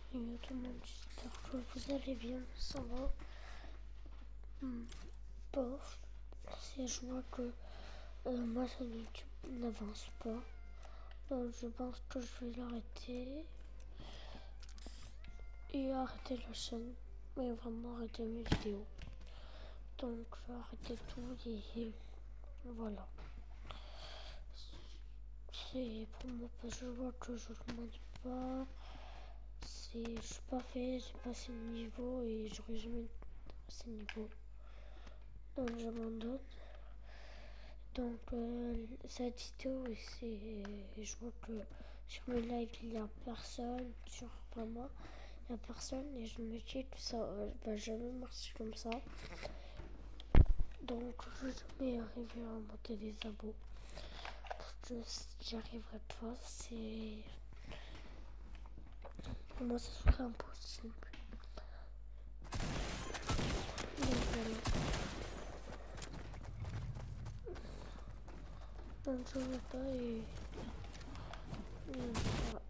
Salut tout le monde, j'espère que vous allez bien, ça va. Bof, si je vois que moi sur YouTube n'avance pas, donc je pense que je vais l'arrêter et arrêter la chaîne, mais vraiment arrêter mes vidéos. Donc je vais arrêter tout et voilà. C'est pour moi parce que je vois que je ne monte pas. Je suis pas fait, j'ai pas assez de niveau et j'aurai jamais assez de niveau. Donc j'abandonne. Donc cette vidéo, je vois que sur le live il n'y a personne, sur vraiment il n'y a personne et je me dis que ça va jamais marcher comme ça. Donc je vais jamais arriver à monter des abos. J'y arriverai pas, pour moi ça serait impossible. Donc voilà. Donc je veux pas et voilà.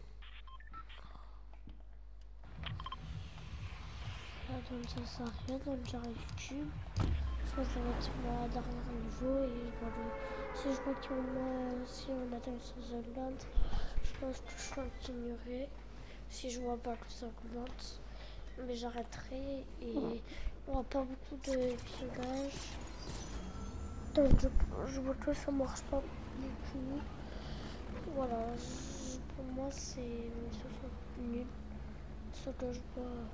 Là, donc ça sert à rien, donc j'arrive YouTube. Je pense que ça va être ma dernière niveau et voilà. Si je continue, si on atteint sur The Land, je pense que je continuerai. Si je vois pas que ça augmente, mais j'arrêterai et il n'y aura pas beaucoup de visionnages. Donc je vois que ça marche pas beaucoup. Voilà, pour moi c'est une solution nulle. Ce que je vois.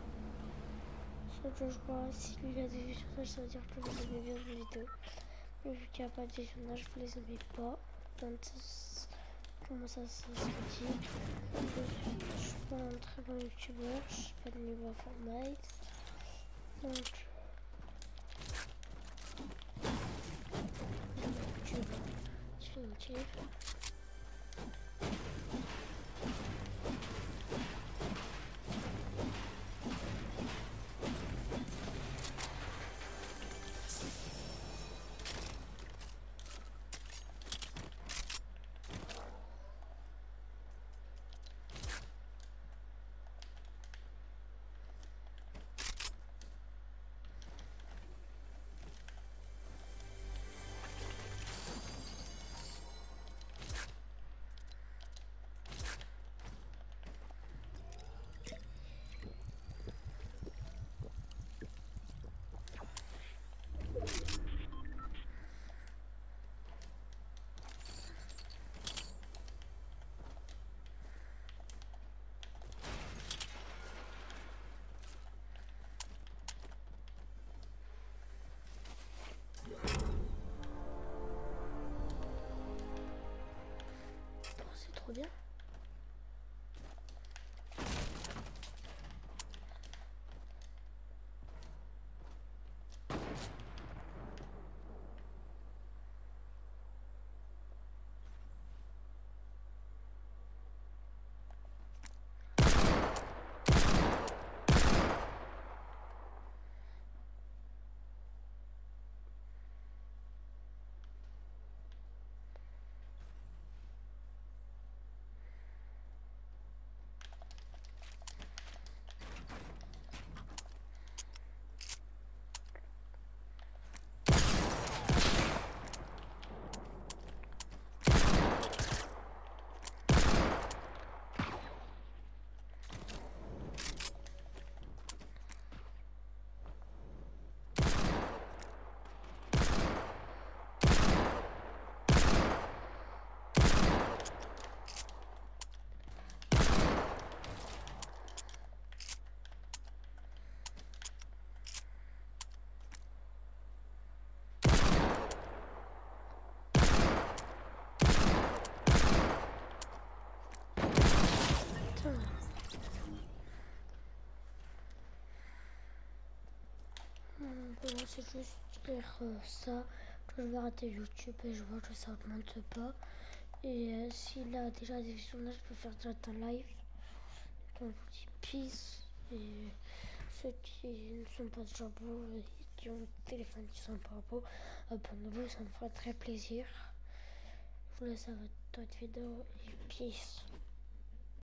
S'il y a des visionnages, ça veut dire que vous aimez bien les vidéos. Mais vu qu'il n'y a pas de visionnages, vous les aimez pas. Donc, comment ça se dit? Je suis pas un très bon youtubeur, je suis pas de niveau à Fortnite. Donc, YouTube définitif. Oh, c'est trop bien. Voilà, c'est juste dire ça, que je vais arrêter YouTube et je vois que ça augmente pas. Et s'il a déjà des visionnages, je peux faire direct un live. Donc je vous dis peace. Et ceux qui ne sont pas déjà beaux et qui ont des téléphones qui sont pas beaux, abonnez-vous, ça me fera très plaisir. Je vous laisse avec d'autres vidéos et peace.